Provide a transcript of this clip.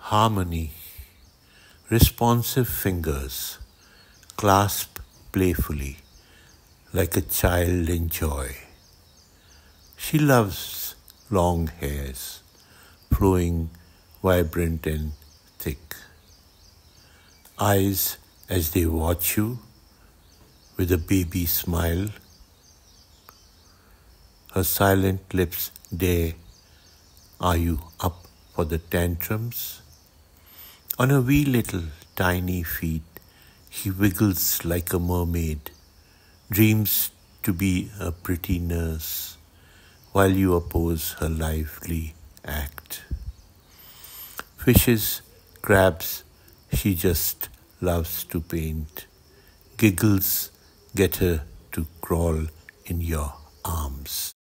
Harmony, responsive fingers, clasp playfully, like a child in joy. She loves long hairs, flowing, vibrant and thick. Eyes as they watch you with a baby smile. Her silent lips dare, are you up for the tantrums? On her wee little tiny feet, he wiggles like a mermaid, dreams to be a pretty nurse, while you oppose her lively act. Fishes, crabs, she just loves to paint. Giggles get her to crawl in your arms.